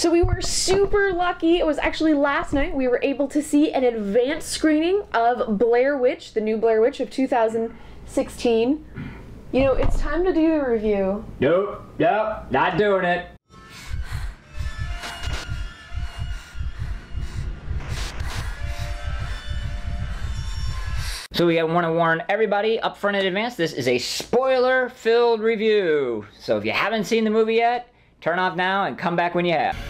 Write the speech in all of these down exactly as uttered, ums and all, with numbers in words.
So we were super lucky. It was actually last night we were able to see an advanced screening of Blair Witch, the new Blair Witch of two thousand sixteen. You know, it's time to do the review. Nope, nope, not doing it. So we want to warn everybody up front in advance, this is a spoiler-filled review. So if you haven't seen the movie yet, turn off now and come back when you have.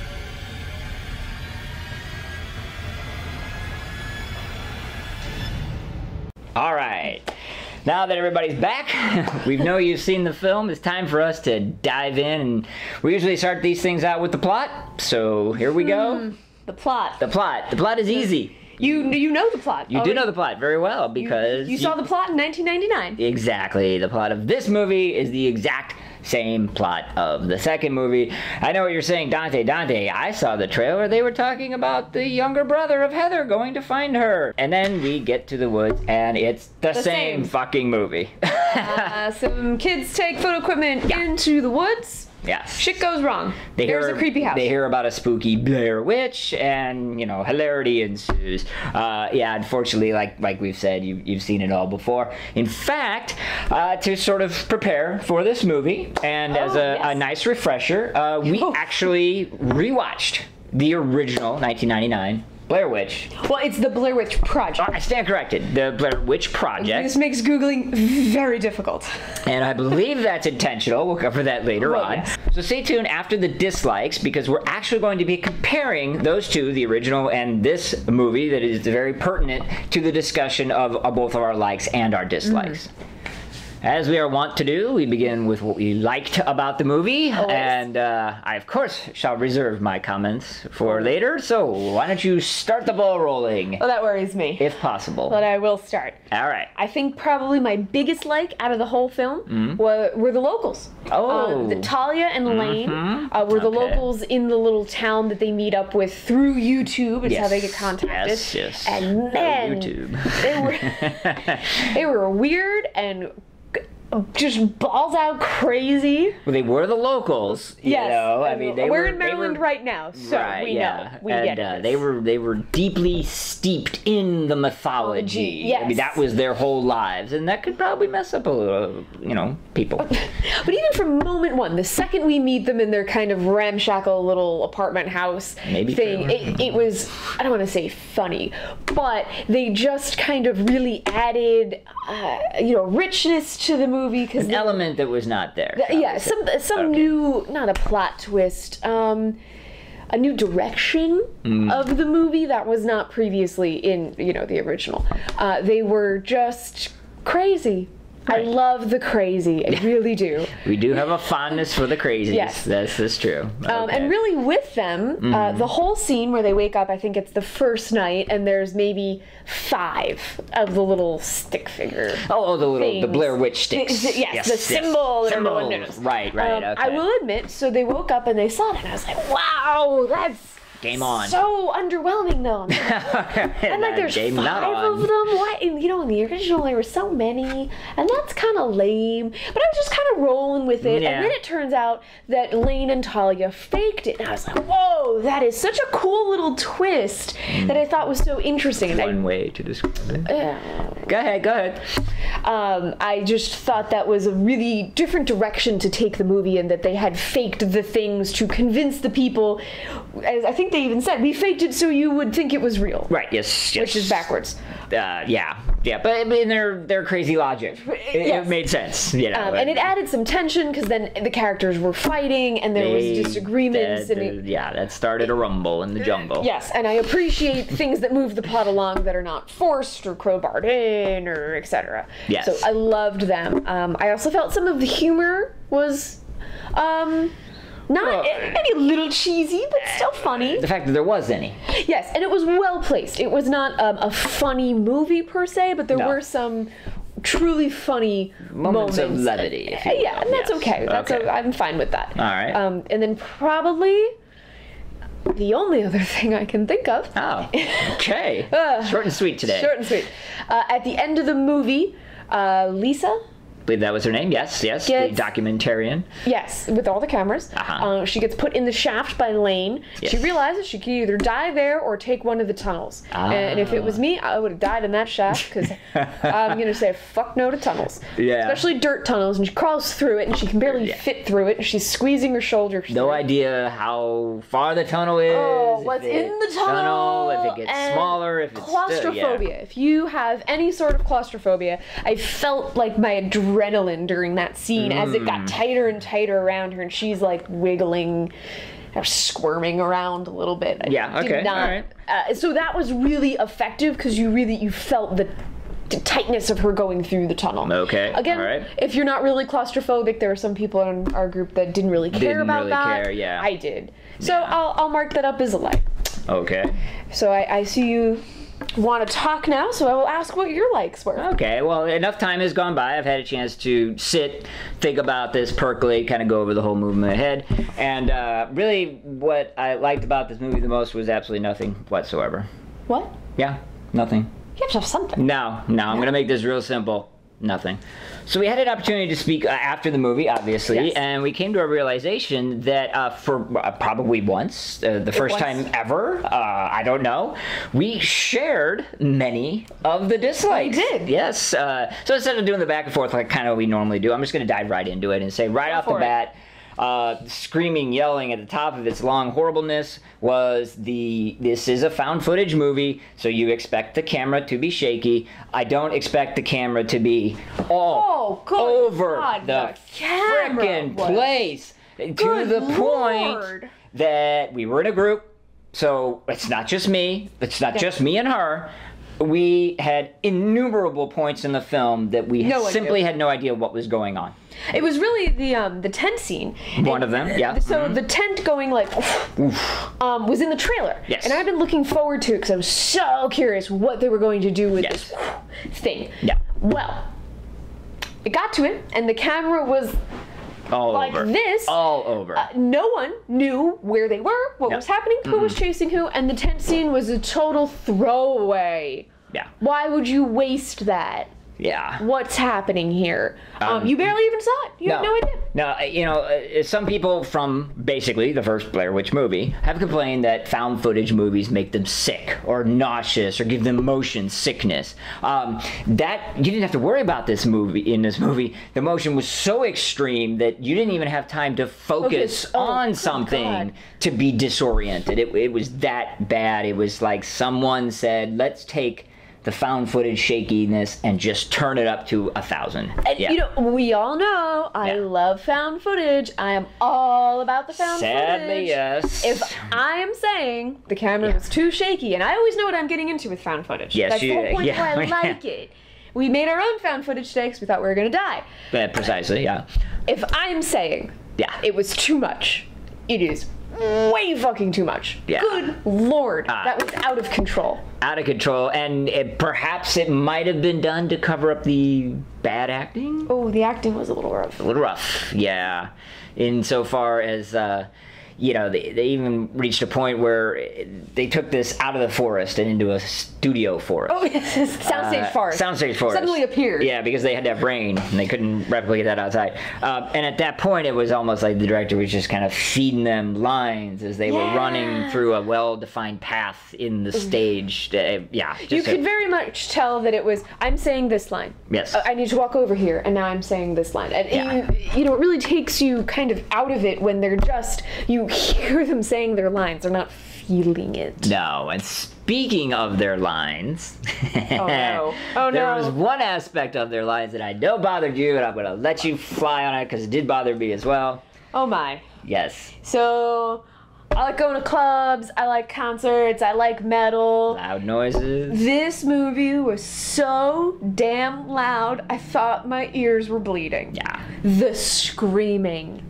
All right, now that everybody's back, we know you've seen the film, it's time for us to dive in. And we usually start these things out with the plot, so here we go. Mm, the plot. The plot. The plot is easy. You you know the plot. You oh, do know the plot very well because... You, you saw the plot in nineteen ninety-nine. Exactly. The plot of this movie is the exact same plot of the second movie. I know what you're saying, Dante. Dante, I saw the trailer. They were talking about the younger brother of Heather going to find her. And then we get to the woods and it's the, The same, same. fucking movie. uh, some kids take photo equipment Yeah. into the woods. Yes. Shit goes wrong. They There's hear, a creepy house. They hear about a spooky Blair Witch, and you know, hilarity ensues. Uh, yeah, unfortunately, like like we've said, you, you've seen it all before. In fact, uh, to sort of prepare for this movie, and Oh, as a, yes. a nice refresher, uh, we Oh. actually rewatched the original nineteen ninety-nine Blair Witch. Well, it's the Blair Witch Project. I stand corrected. The Blair Witch Project. This makes Googling very difficult. And I believe that's intentional. We'll cover that later Well, on. yes. So stay tuned after the dislikes because we're actually going to be comparing those two, the original and this movie that is very pertinent to the discussion of, of both of our likes and our dislikes. Mm-hmm. As we are wont to do, we begin with what we liked about the movie, Always. and uh, I, of course, shall reserve my comments for later, so why don't you start the ball rolling, Well, that worries me. if possible. But I will start. All right. I think probably my biggest like out of the whole film were, were the locals. Oh. Uh, the Talia and Lane uh, were the Okay. locals in the little town that they meet up with through YouTube. It's how they get contacted. Yes, yes. And man, YouTube. they were they were weird and just balls out crazy. Well, they were the locals, you Yes, know. I and mean, they we're were in Maryland they were, right now, so right, we yeah. know. We and, get it. Uh, they were they were deeply steeped in the mythology. Yes. I mean, that was their whole lives, and that could probably mess up a little, you know, people. But even from moment one, the second we meet them in their kind of ramshackle little apartment house Maybe thing, trailer. it, it was, I don't want to say funny, but they just kind of really added, uh, you know, richness to the movie. Because An element that was not there. shall we yeah, say. some some Okay. new, not a plot twist, um, a new direction Mm. of the movie that was not previously in, you know, the original. Uh, they were just crazy. I Right. love the crazy. I really do. We do have a fondness for the crazies. Yes. That's, that's true. Um, Okay. and really with them, Mm-hmm. uh, the whole scene where they wake up, I think it's the first night, and there's maybe five of the little stick figure. Oh, oh, the little, the things. Blair Witch sticks. Th- th- yes, the symbol that Symbol. everyone knows. Right, right, Um, okay. I will admit, so they woke up and they saw that, and I was like, wow, that's Game on. so underwhelming though. And like there's Game five not on. of them. What? And, you know, in the original there were so many, and that's kind of lame. But I was just kind of rolling with it, Yeah. and then it turns out that Lane and Talia faked it, and I was like, whoa, that is such a cool little twist that I thought was so interesting. And I, One way to describe it. uh, Go ahead, go ahead. um, I just thought that was a really different direction to take the movie, and that they had faked the things to convince the people. As I think they even said, we faked it so you would think it was real. Right, yes, yes. Which is backwards. Uh, yeah, yeah, but in their their crazy logic, it, Yes. it made sense, you know. Um, and it added some tension because then the characters were fighting and there was They- disagreements. that- and it, yeah, that started a rumble in the jungle. yes, and I appreciate things that move the plot along that are not forced or crowbarred in or et cetera. Yes. So I loved them. Um, I also felt some of the humor was um, not Well, maybe a little cheesy, but still funny. The fact that there was any. Yes, and it was well placed. It was not um, a funny movie per se, but there No. were some truly funny Moments moments, of levity, if you yeah, will. and that's Yes. okay. That's Okay. o- I'm fine with that. All right. Um, and then probably the only other thing I can think of. Oh, okay. Ugh. Short and sweet today. Short and sweet. Uh, at the end of the movie, uh, Lisa, I believe that was her name. Yes, yes, Gets- the documentarian. Yes, with all the cameras. Uh-huh. Uh, she gets put in the shaft by Lane. Yes. She realizes she can either die there or take one of the tunnels. And if it was me, I would have died in that shaft because I'm going to say fuck no to tunnels. Yeah. Especially dirt tunnels. And she crawls through it and she can barely Yeah. fit through it. And she's squeezing her shoulder. No through. idea how far the tunnel is. Oh, if what's it- in the tunnel? If it gets and smaller, if it's claustrophobia. Still, yeah. If you have any sort of claustrophobia, I felt like my adrenaline during that scene as it Mm. got tighter and tighter around her, and she's like wiggling or squirming around a little bit. I Yeah, did okay, not- alright. Uh, so that was really effective because you really you felt the the tightness of her going through the tunnel. Okay, Again, alright. if you're not really claustrophobic, there were some people in our group that didn't really care Didn't about really that. care, yeah. I did. So Yeah. I'll, I'll mark that up as a like. Okay. So I, I see you want to talk now, so I will ask what your likes were. Okay, well, enough time has gone by. I've had a chance to sit, think about this, percolate, kind of go over the whole movie in my head. And uh, really, what I liked about this movie the most was absolutely nothing whatsoever. What? Yeah, nothing. You have to have something. No, no, I'm going to make this real simple. Nothing. So we had an opportunity to speak uh, after the movie, obviously, Yes. and we came to a realization that uh, for uh, probably once, uh, the first once. time ever, uh, I don't know, we shared many of the dislikes. We did. Yes. Uh, so instead of doing the back and forth like kind of we normally do, I'm just going to dive right into it and say right Go off the for it. bat, uh, screaming, yelling at the top of its long horribleness was the, this is a found footage movie, so you expect the camera to be shaky. I don't expect the camera to be all Oh, good over God, the the camera frickin' was- place to Good the Lord. point that we were in a group, so it's not just me, it's not just me and her. We had innumerable points in the film that we No one simply knew. had no idea what was going on. It was really the um the tent scene. One of them, yeah. So the tent going like um was in the trailer. Yes. And I've been looking forward to it because I was so curious what they were going to do with Yes. this thing. Yeah. Well, it got to it, and the camera was All like over. this. All over. Uh, no one knew where they were, what Yep. was happening, who was chasing who, and the tent scene was a total throwaway. yeah. Why would you waste that? Yeah. What's happening here? Um, Um, you barely even saw it. You had no idea. No, uh, you know, uh, some people from basically the first Blair Witch movie have complained that found footage movies make them sick or nauseous or give them motion sickness. Um, that you didn't have to worry about this movie. In this movie, the motion was so extreme that you didn't even have time to focus Focus. Oh, on good something God. to be disoriented. It, it was that bad. It was like someone said, "Let's take the found footage shakiness and just turn it up to a thousand." And, Yeah. you know, we all know I Yeah. love found footage. I am all about the found Sadly, footage. yes. If I am saying the camera Yeah. was too shaky, and I always know what I'm getting into with found footage. Yes, That's you- the whole point yeah, why I yeah. like it. We made our own found footage stakes. We thought we were going to die. Uh, precisely, yeah. If I'm saying Yeah. it was too much, it is way fucking too much. Yeah. Good Lord. Ah. That was out of control. Out of control, and it, perhaps it might have been done to cover up the bad acting. Oh, the acting was a little rough. A little rough, yeah. Insofar as, uh, you know, they, they even reached a point where they took this out of the forest and into a studio forest. Oh, yes, soundstage Uh, forest. Soundstage forest. Suddenly appeared. Yeah, because they had to have rain and they couldn't replicate that outside. Uh, and at that point, it was almost like the director was just kind of feeding them lines as they were Yeah. running through a well-defined path in the stage. Uh, yeah, just You a- could very much tell that it was, I'm saying this line. Yes. Uh, I need to walk over here, and now I'm saying this line. And Yeah. you, you know, it really takes you kind of out of it when they're just, you hear them saying their lines. They're not feeling it. No, and speaking of their lines, Oh, no. Oh, there no. was one aspect of their lines that I know bothered you, and I'm going to let you fly on it because it did bother me as well. Oh, my. Yes, So, I like going to clubs. I like concerts. I like metal. loud noises. This movie was so damn loud, I thought my ears were bleeding. Yeah, The screaming.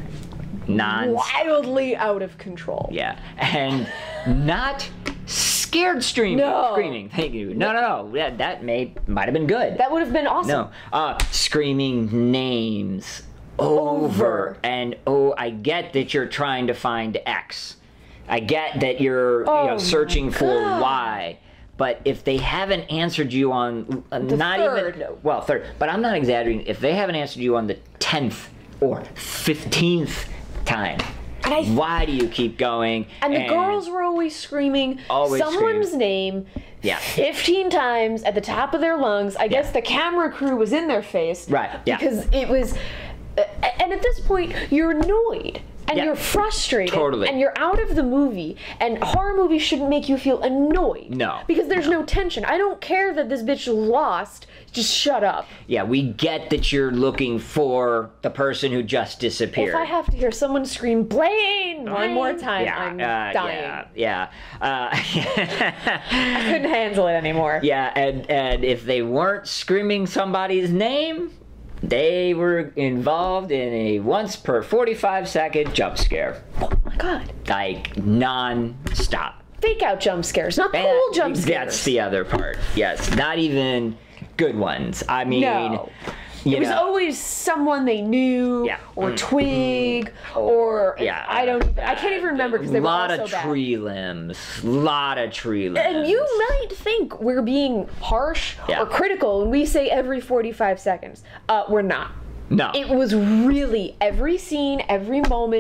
non. Wildly out of control. Yeah, and not scared streaming. No. Screaming. Thank you. No, no, no. Yeah, that may might have been good. That would have been awesome. No, uh, screaming names over. Over. And oh, I get that you're trying to find X. I get that you're you Oh know searching my for God. Y. But if they haven't answered you on uh, The not third. even well third, but I'm not exaggerating. If they haven't answered you on the tenth or fifteenth time, And I- why do you keep going? And the girls were always screaming Always someone's screaming. name Yeah. fifteen times at the top of their lungs. I guess the camera crew was in their face. Right, yeah. Because it was. Uh, and at this point, you're annoyed. And Yeah. you're frustrated. Totally. And you're out of the movie. And horror movies shouldn't make you feel annoyed. No. Because there's no tension. I don't care that this bitch lost. Just shut up. Yeah, we get that you're looking for the person who just disappeared. If I have to hear someone scream Blaine one more time, yeah, I'm uh, dying. Yeah, yeah. Uh, I couldn't handle it anymore. yeah, and and if they weren't screaming somebody's name, they were involved in a once per forty-five second jump scare, Oh my god. like non-stop. Fake out jump scares, not And cool jump scares. That's the other part. Yes, not even good ones. I mean, No. you It was know, always someone they knew, Yeah. or Mm. twig, or yeah, I don't. Even, I can't even remember because they a were all lot so of bad. tree limbs, lot of tree limbs. And you might think we're being harsh Yeah. or critical when we say every forty-five seconds. Uh, we're not. no, It was really every scene, every moment.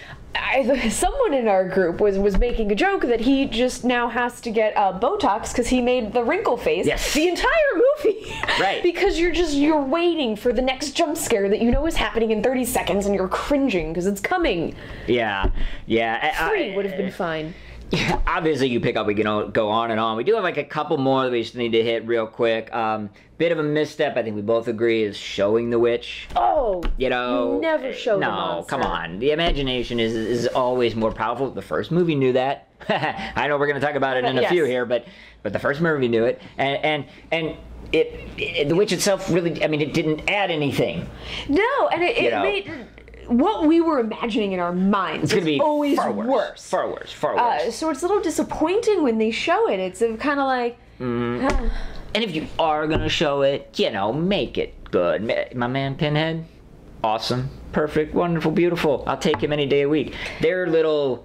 I, someone in our group was was making a joke that he just now has to get uh, Botox because he made the wrinkle face Yes. the entire movie. Right. Because you're just you're waiting for the next jump scare that you know is happening in thirty seconds and you're cringing because it's coming. yeah, yeah. I- Three I- would have been fine. Yeah, obviously you pick up, we can o- go on and on. We do have like a couple more that we just need to hit real quick. Um, bit of a misstep, I think we both agree, is showing the witch. Oh, You know, never show the no, monster. come on. The imagination is is always more powerful. The first movie knew that. I know we're going to talk about it in a Yes. few here, but but the first movie knew it, and and and it, it the witch itself really, I mean, it didn't add anything. no, and it, You it know. made what we were imagining in our minds It's going to is be always far worse, worse. far worse, far Uh, worse. so it's a little disappointing when they show it. It's kind of like, And if you are gonna show it, you know, make it good. Ma- My man Pinhead, awesome, perfect, wonderful, beautiful. I'll take him any day of the week. Their little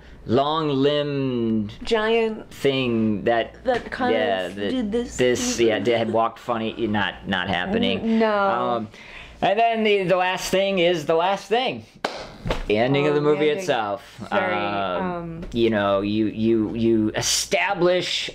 long-limbed giant thing that that kind yeah, of that- did this. this yeah, did, had walked funny, not not happening. No. Um, and then the the last thing is the last thing. The ending Oh, of the the movie ending. itself. Very, Um, um, you know, you you you establish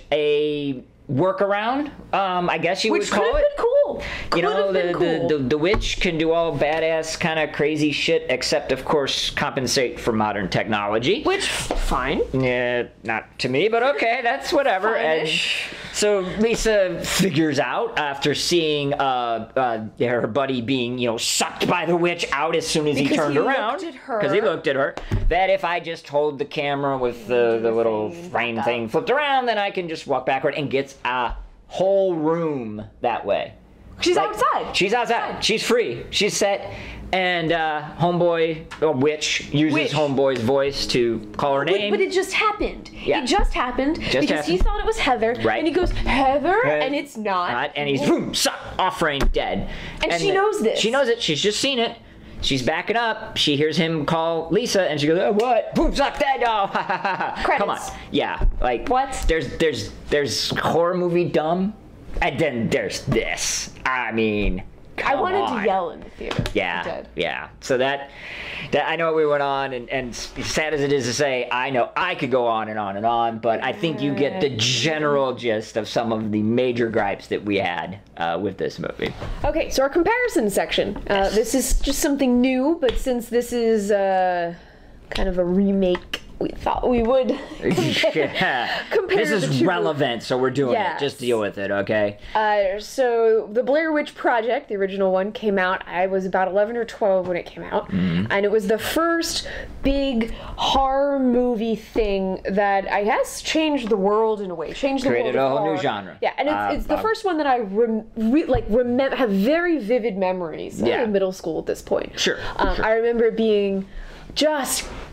a workaround. Um, I guess you Which would could call have it. been cool. Could You know, have the, been cool. the, the the witch can do all badass kind of crazy shit, except of course compensate for modern technology. Which, fine. Yeah, not to me, but okay, that's whatever. And Fine-ish. so Lisa figures out after seeing uh, uh, her buddy being, you know, sucked by the witch out as soon as he Because turned he around, looked at her. because he looked at her, that if I just hold the camera with the, the little thing, frame back thing up. flipped around, then I can just walk backward and gets a whole room that way. She's Like, outside. She's outside. She's free. She's set. And uh, homeboy, or witch, uses Witch. homeboy's voice to call her But, name. but it just happened. Yeah. It just happened Just because he happened. thought it was Heather, Right. and he goes Heather, Right. and it's not. Not, and he's boom, suck, off frame, dead. And she knows this. She knows it. She's just seen it. She's backing up. She hears him call Lisa, and she goes, oh, "What? Boom, suck, dead! Oh, ha, ha, ha, ha." Come on, Credits. yeah, like What? There's there's there's horror movie dumb, and then there's this. I mean, I come wanted on. to yell in the theater. I Yeah, did. yeah. So that, that I know we went on, and, and sad as it is to say, I know I could go on and on and on, but I think you get the general gist of some of the major gripes that we had uh, with this movie. Okay, so our comparison section. Uh, this is just something new, but since this is uh, kind of a remake, we thought we would compare, Yeah. compare This the is two. relevant, so we're doing Yes. it. Just deal with it, okay? Uh, so the Blair Witch Project, the original one, came out. I was about eleven or twelve when it came out, Mm-hmm. and it was the first big horror movie thing that I guess changed the world in a way. Changed the Created world a of whole new horror. genre. Yeah, and it's, Uh, it's the uh, first one that I rem- re- like remember have very vivid memories Yeah. in middle school at this point. Sure, Um, sure. I remember it being just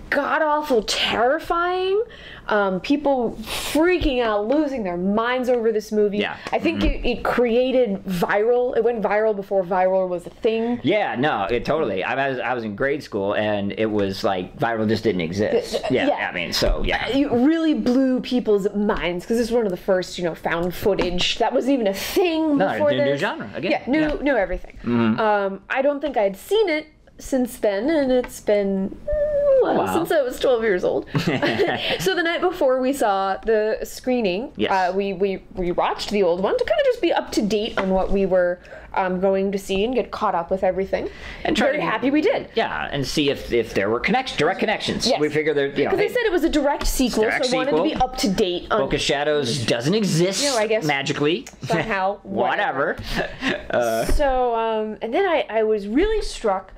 god awful terrifying. Um, people freaking out, losing their minds over this movie. Yeah. I think Mm-hmm. it, it created viral. It went viral before viral was a thing. Yeah, no, it totally. I was I was in grade school, and it was like viral just didn't exist. Yeah, yeah. I mean, so yeah. It really blew people's minds because this is one of the first, you know, found footage. That wasn't even a thing No, before new- new this. genre, again. Yeah, new, Yeah. Mm-hmm. new everything. Um, I don't think I'd seen it since then, and it's been mm, well, Wow. since I was twelve years old. So the night before we saw the screening, Yes. uh, we we we watched the old one to kind of just be up to date on what we were um, going to see and get caught up with everything. And try very to- happy we did. Yeah, and see if if there were connections, direct connections. Yes. We figure there, you know, Because they hey, said it was a direct sequel, direct so I wanted to be sequel. up to date on Book of Shadows doesn't exist You know, I guess magically. somehow, Whatever. uh, So, um, and then I, I was really struck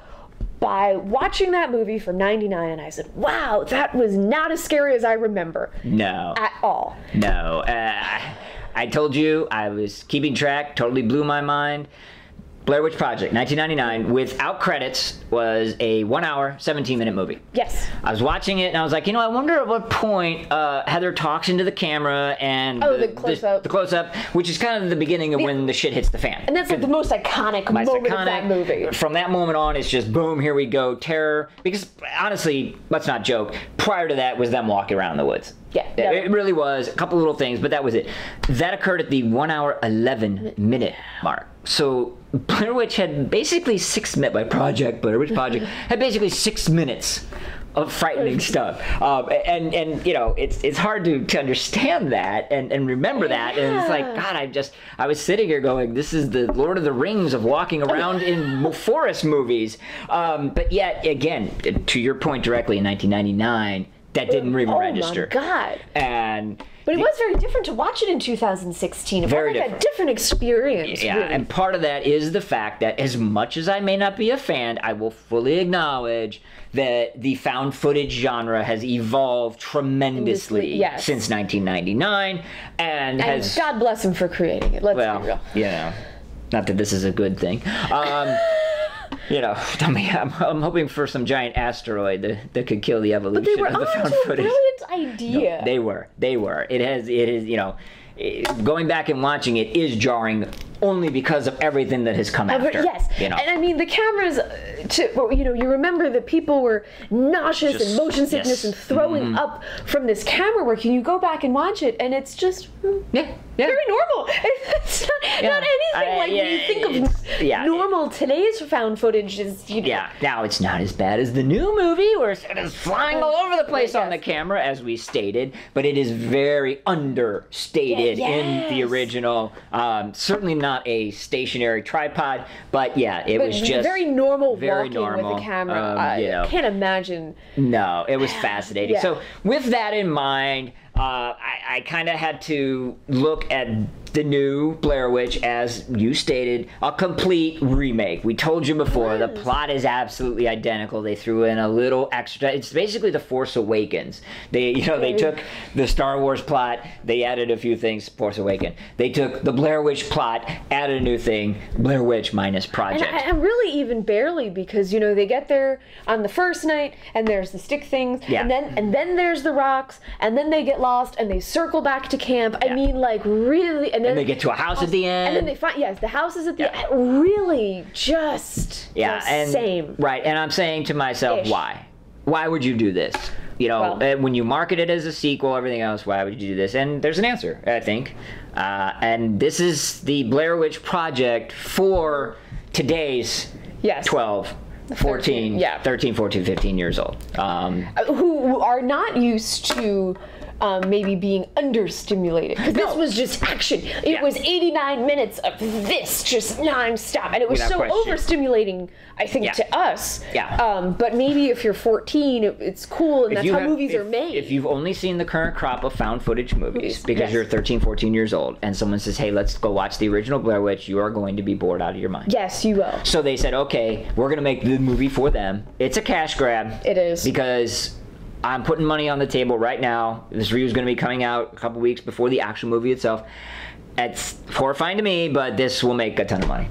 by watching that movie from ninety-nine, and I said, wow, that was not as scary as I remember no. at all. No. Uh, I told you I was keeping track, totally blew my mind. Blair Witch Project, nineteen ninety-nine, without credits, was a one hour, seventeen minute movie. Yes. I was watching it and I was like, you know, I wonder at what point uh, Heather talks into the camera and Oh, the close-up. the close-up, which is kind of the beginning of when the shit hits the fan. And that's like the most iconic Most moment iconic. of that movie. From that moment on, it's just boom, here we go, terror. Because honestly, let's not joke. Prior to that was them walking around in the woods. Yeah, yeah. It really was a couple little things, but that was it. That occurred at the one hour, eleven minute mark. So Blair Witch had basically six minutes, by Project, Blair Witch Project, had basically six minutes of frightening stuff. Um, and, and, you know, it's it's hard to, to understand that and, and remember that. And it's like, Yeah. God, I just, I was sitting here going, this is the Lord of the Rings of walking around in forest movies. Um, but yet, again, to your point directly, in nineteen ninety-nine, that didn't even Oh register. my God. And But it was very different to watch it in two thousand sixteen. It Very felt like different. a different experience. yeah, really. and part of that is the fact that as much as I may not be a fan, I will fully acknowledge that the found footage genre has evolved tremendously Yes. since nineteen ninety-nine and, and has God bless him for creating it. Let's be well, real. you know, not that this is a good thing. Um, you know, I mean, I'm, I'm hoping for some giant asteroid that, that could kill the evolution They were of the found onto a footage. brilliant idea. They were. They were. It has. It is. You know, it- going back and watching it is jarring, only because of everything that has come Uh, but after. yes, You know. and I mean the cameras. uh, To well, you know, you remember that people were nauseous Just- and motion sickness yes. and throwing up from this camera work, and you go back and watch it, and it's just mm, yeah. Yeah. very normal. It's not, Yeah. not anything I- like yeah, when you think it's- of yeah. normal today's found footage. Is you know, Yeah, now it's not as bad as the new movie where it is flying all over the place on the Yes. camera, as we stated, but it is very understated Yeah, in the yes. original. Um, certainly not a stationary tripod, but yeah, it but was just very normal very walking normal. with a camera. Um, I you know. can't imagine. No, it was fascinating. Yeah. So with that in mind, uh, I, I kind of had to look at the new Blair Witch, as you stated, a complete remake. We told you before, the Yes. plot is absolutely identical. They threw in a little extra. It's basically The Force Awakens. They, you know, they took the Star Wars plot, they added a few things, Force Awakens. They took the Blair Witch plot, added a new thing, Blair Witch minus And, Project. I, and really even barely, because you know they get there on the first night and there's the stick things, Yeah. and then and then there's the rocks, and then they get lost and they circle back to camp. I Yeah. mean, like really, and then and they get to a house at the end. and then they find yes, the house is at the Yeah. end. Really, just Yeah, the and same. right, and I'm saying to myself, Ish. why? Why would you do this? You know, Well- uh, when you market it as a sequel, everything else, why would you do this? And there's an answer, I think. Uh, and this is the Blair Witch Project for today's Yes. twelve, fourteen, yeah. thirteen, fourteen, fifteen years old. Um, Who, who are not used to. Um, maybe being understimulated, because this No. was just action. It Yeah. was eighty-nine minutes of this just non-stop, and it was Without so question. overstimulating, I think, Yeah. to us. Yeah. Um, but maybe if you're fourteen, it, it's cool, and if that's you how have- movies if- are made. If you've only seen the current crop of found footage movies because Yes. you're thirteen, fourteen years old, and someone says, hey, let's go watch the original Blair Witch, you are going to be bored out of your mind. Yes, you will. So they said, okay, we're going to make the movie for them. It's a cash grab. It is. Because I'm putting money on the table right now. This review is going to be coming out a couple weeks before the actual movie itself. It's horrifying to me, but this will make a ton of money.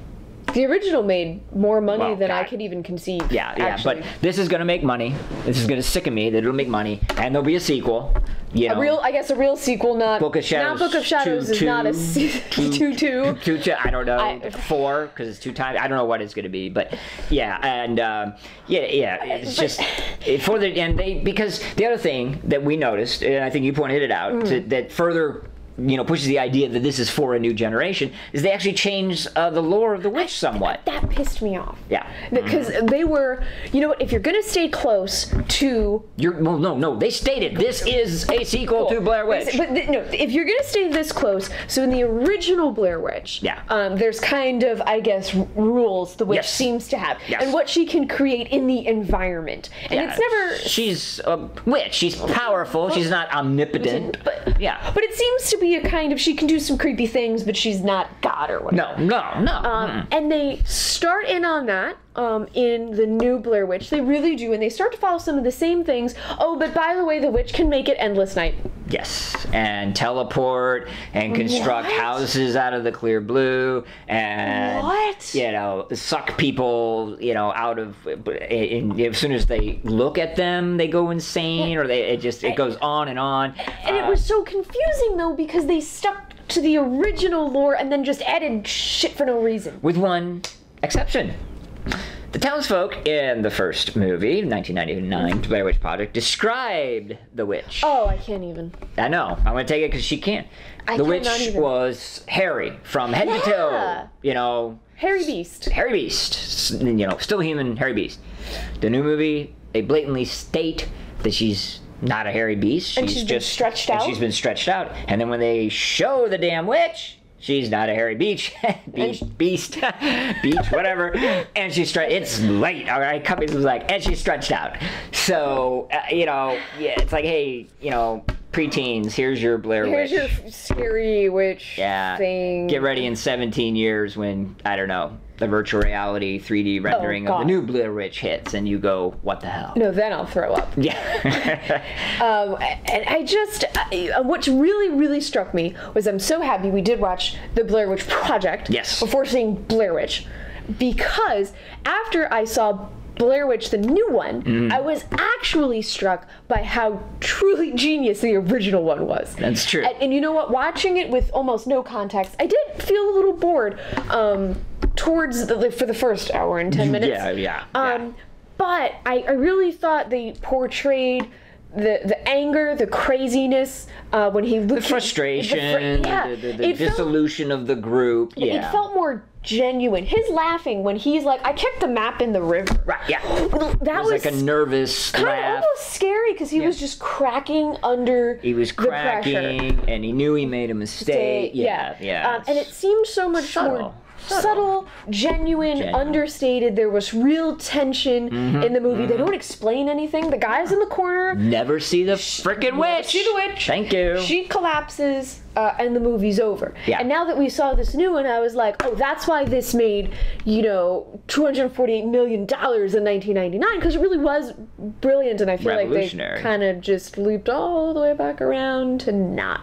The original made more money Well, than I God. could even conceive. Yeah, yeah, actually. but this is gonna make money. This is gonna sicken me that it'll make money, and there'll be a sequel. You know, a real, I guess, a real sequel, not Book of Shadows. Not Book of Shadows two, is two, not a se- two, two two. two, two, I don't know, I- four because it's two times. I don't know what it's gonna be, but yeah, and um, yeah, yeah, it's But- just it, for the and they because the other thing that we noticed, and I think you pointed it out, Mm. to, that further. You know, pushes the idea that this is for a new generation. Is they actually changed uh, the lore of the witch somewhat? That pissed me off. Yeah, Because they were, you know what, if you're going to stay close to... you're well, no, no. They stated this is a sequel to Blair Witch. But th- no, if you're going to stay this close, so in the original Blair Witch, Yeah. um, there's kind of, I guess, r- rules the witch Yes. seems to have. Yes. And what she can create in the environment. And Yeah, it's never... She's a witch. She's powerful. She's not omnipotent. But, Yeah. But it seems to be a kind of, she can do some creepy things, but she's not God or whatever. No, no, no. Um, Mm. and they start in on that um, in the new Blair Witch. They really do, and they start to follow some of the same things. Oh, but by the way, the witch can make it endless night. Yes, and teleport and construct What? houses out of the clear blue, and What? you know, suck people, you know, out of. And as soon as they look at them, they go insane, or they it just it goes on and on. And it Uh, was so confusing, though, because they stuck to the original lore and then just added shit for no reason. with one exception. The townsfolk in the first movie, nineteen ninety-nine, Blair Witch Project, described the witch. Oh, I can't even. I know. I'm going to take it because she can't. I the cannot witch even. was hairy from head to Yeah. toe. You know, Hairy Beast. hairy beast. S- You know, still human, hairy beast. The new movie, they blatantly state that she's not a hairy beast. And she's been just stretched and out? she's been stretched out. And then when they show the damn witch, she's not a hairy beach, beach, beast, beach, whatever. And she's stretched. It's late, all right. Cummings was like, and she's stretched out. So uh, you know, yeah, it's like, hey, you know, preteens, here's your Blair Here's Witch. your scary witch Yeah. thing. Get ready in seventeen years when, I don't know, the virtual reality three D rendering of the God. new Blair Witch hits, and you go, what the hell? No, then I'll throw up. Yeah. Um, and I just, I, what really, really struck me was I'm so happy we did watch the Blair Witch Project Yes. before seeing Blair Witch, because after I saw Blair Witch, the new one, Mm-hmm. I was actually struck by how truly genius the original one was. That's true. And, and you know what? Watching it with almost no context, I did feel a little bored um, towards the, for the first hour and ten minutes. Yeah, yeah, Um, yeah. But I, I really thought they portrayed the the anger, the craziness uh, when he looked The frustration, the, fr- yeah, the, the, the it felt- dissolution of the group. Yeah. It felt more genuine. His laughing when he's like, "I kicked the map in the river." Right, yeah. That It was like a nervous kind of laugh. almost scary because he was just cracking under He was the pressure. cracking, and he knew he made a mistake. Yeah, yeah. Um, and it seemed so much Subtle. more Subtle. subtle, genuine, Genuine. understated. There was real tension Mm-hmm, in the movie. They don't explain anything. The guy's in the corner. Never see the frickin' witch. See the witch. Thank you. She collapses, uh, and the movie's over. Yeah. And now that we saw this new one, I was like, oh, that's why this made, you know, two hundred forty-eight million dollars in nineteen ninety-nine, because it really was brilliant, and I feel like they Revolutionary. kind of just looped all the way back around to not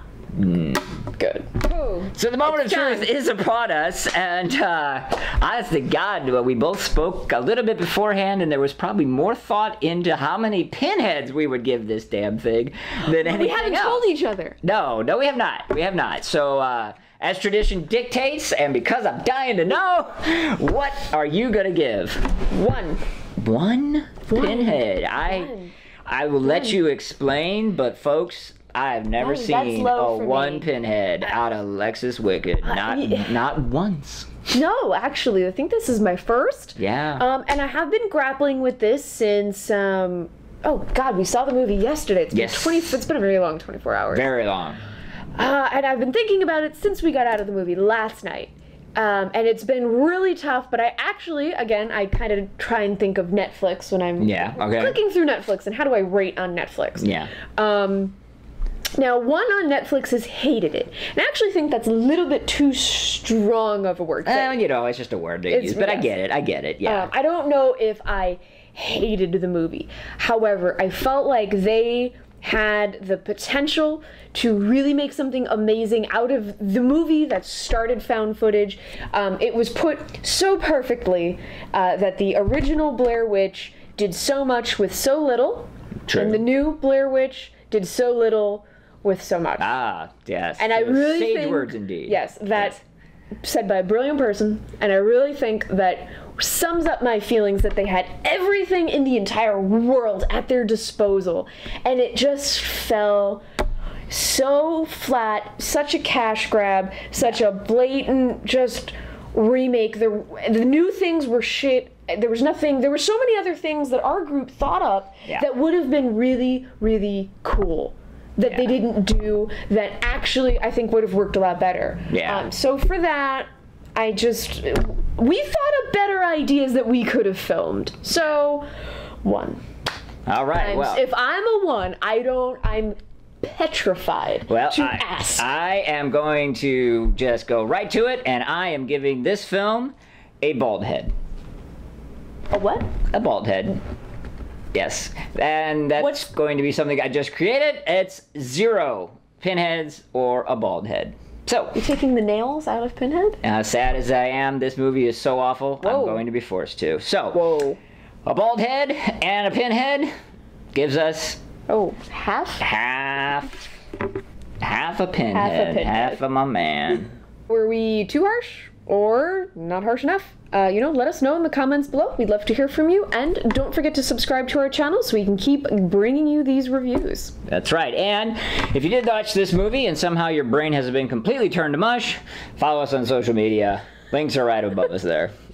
good. So the moment of It's time. truth is upon us, and uh, honest to God, well, we both spoke a little bit beforehand, and there was probably more thought into how many pinheads we would give this damn thing than anything We haven't else. told each other. No, no, we have not. We have not. So, uh, as tradition dictates, and because I'm dying to know, what are you gonna give? One. One pinhead. I, One. I will let you explain, but folks, I have never That is- that's seen low a for one me. pinhead out of Lexus Wicked. Not, yeah. not once. No, actually, I think this is my first. Yeah. Um, and I have been grappling with this since. Um, oh God, we saw the movie yesterday. It's been Yes. twenty. It's been a very long twenty-four hours. Very long. Uh, and I've been thinking about it since we got out of the movie last night. Um, and it's been really tough, but I actually, again, I kind of try and think of Netflix when I'm Yeah, okay. clicking through Netflix, and how do I rate on Netflix? Yeah. Um, now, one on Netflix has hated it. And I actually think that's a little bit too strong of a word. Well, you know, it's just a word to It's- use, but I yes. get it. I get it. Yeah. Um, I don't know if I hated the movie. However, I felt like they had the potential to really make something amazing out of the movie that started found footage. Um, it was put so perfectly uh, that the original Blair Witch did so much with so little, True. and the new Blair Witch did so little with so much. Ah, yes. And I Those really sage think, words indeed. yes, that said by a brilliant person, and I really think that sums up my feelings that they had everything in the entire world at their disposal, and it just fell so flat, such a cash grab, such a blatant just remake. The the new things were shit. There was nothing, there were so many other things that our group thought up Yeah. that would have been really, really cool that Yeah. they didn't do, that actually I think would have worked a lot better. Yeah. Um, so for that, I just, we thought of better ideas that we could have filmed. So, one. All right, I'm- well. if I'm a one, I don't, I'm petrified Well, to I, ask. I am going to just go right to it, and I am giving this film a bald head. a what? A bald head. Yes. And that's What's- going to be something I just created. It's zero pinheads or a bald head. So, You taking the nails out of Pinhead? as sad as I am, this movie is so awful, Whoa. I'm going to be forced to. So, Whoa. a bald head and a pinhead gives us Oh, half? half, half a pinhead, pinhead. half of my man. Were we too harsh or not harsh enough? Uh, you know, let us know in the comments below. We'd love to hear from you. And don't forget to subscribe to our channel so we can keep bringing you these reviews. That's right. And if you did watch this movie and somehow your brain has been completely turned to mush, follow us on social media. Links are right above us there.